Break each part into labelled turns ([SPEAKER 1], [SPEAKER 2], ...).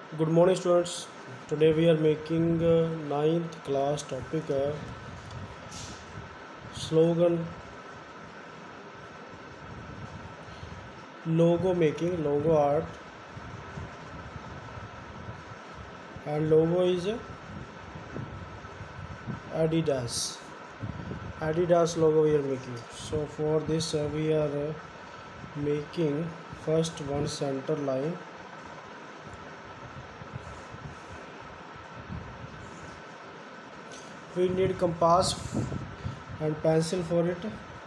[SPEAKER 1] Good morning, students. Today we are making ninth class topic slogan, logo making, logo art, and logo is Adidas. Adidas logo we are making. So for this we are making first one center line. We need compass and pencil for it.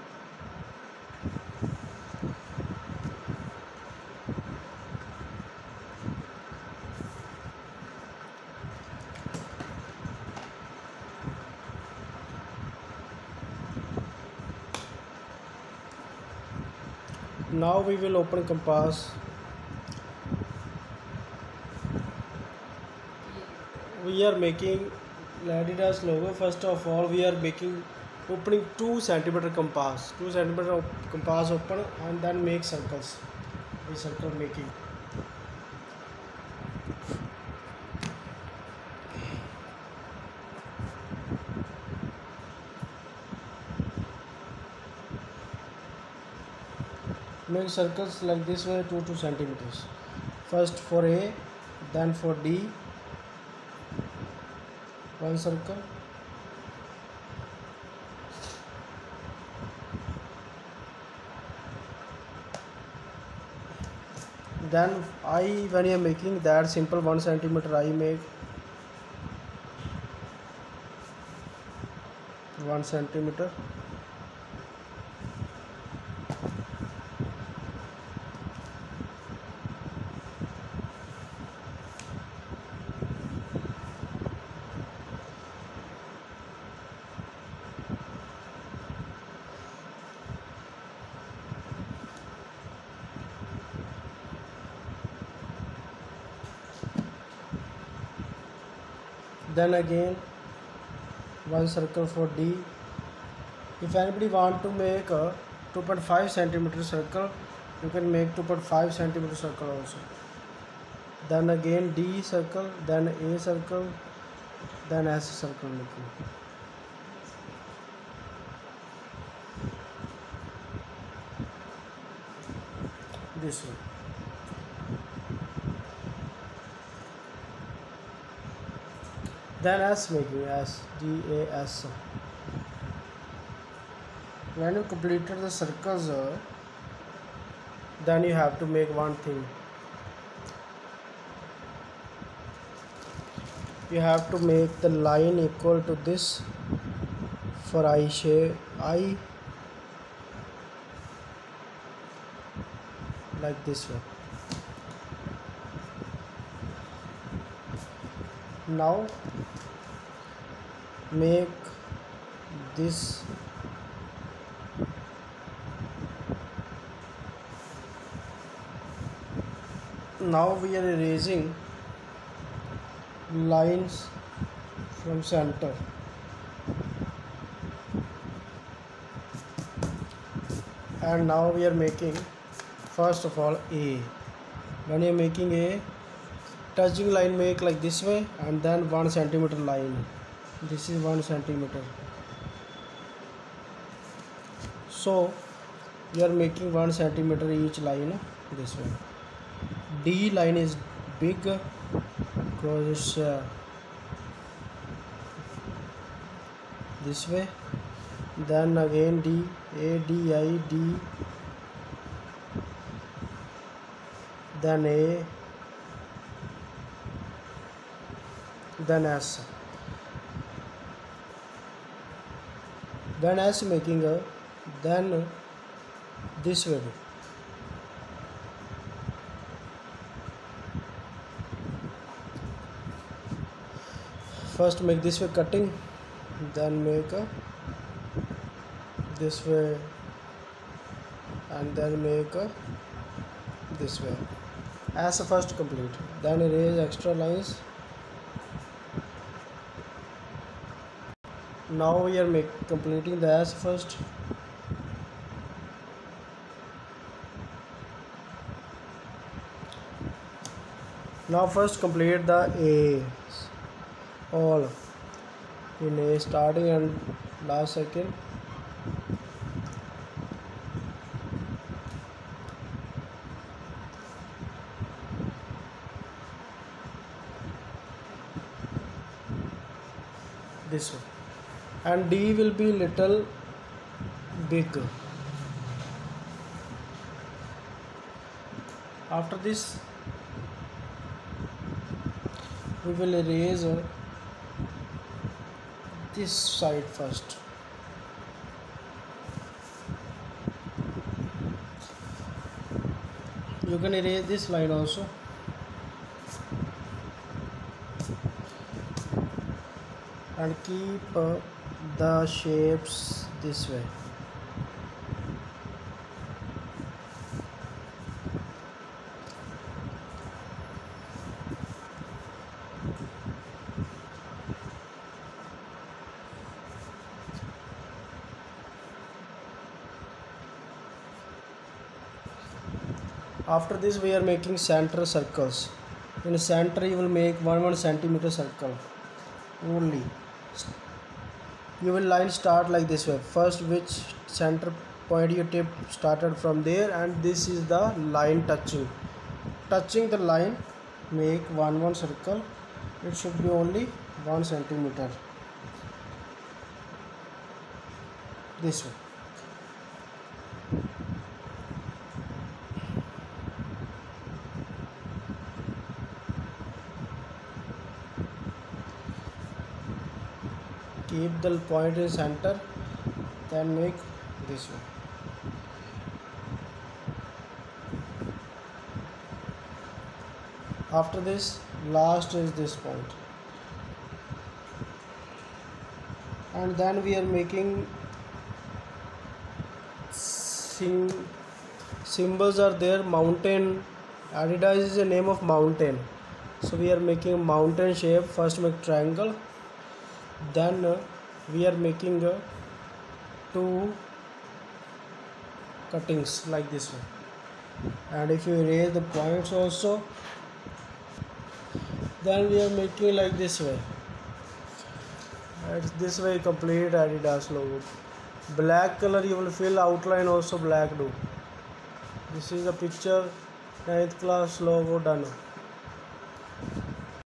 [SPEAKER 1] Now we will open compass. We are making Adidas logo. First of all, we are making opening 2 centimeter compass. 2 centimeter compass open and then make circles. We circle making. Make circles like this way 2 centimeters. First for A, then for D, one circle. Then I, when you are making that simple 1 centimeter, I make 1 centimeter. Then again one circle for D. If anybody want to make a 2.5 centimeter circle, you can make 2.5 centimeter circle also. Then again D circle, then A circle, then S circle making. This one. Then S making, S, D, A, S. When you completed the circles, then you have to make one thing. You have to make the line equal to this for I shape, I, like this way. Now make this now we are erasing lines from center. And now we are making first of all A. When you are making A, touching line make like this way and then 1 centimeter line. This is 1 centimeter. So you are making 1 centimeter each line this way. D line is big because it's this way. Then again D, A, D, I, D, then A, then S. When S making a, then this way. First make this way cutting, then make a this way, and then make a this way. As first complete, then erase extra lines. Now we are completing the S first. Now first complete the A all in A starting and last second. This one, and D will be little big. After this we will erase this side first. You can erase this line also. And keep the shapes this way. After this we are making center circles. In center you will make 1 centimeter circle only. You will line start like this way. First which center point your tip started from there, and this is the line touching the line. Make 1 circle. It should be only 1 centimeter. This way. Keep the point in center, then make this one. After this, last is this point, and then we are making symbols are there. Mountain, Adidas is the name of mountain, so we are making mountain shape. First make triangle, then we are making 2 cuttings like this one. And if you erase the points also, then we are making like this way. It's this way complete Adidas logo. Black color you will fill, outline also black do. This is a picture 9th class logo done.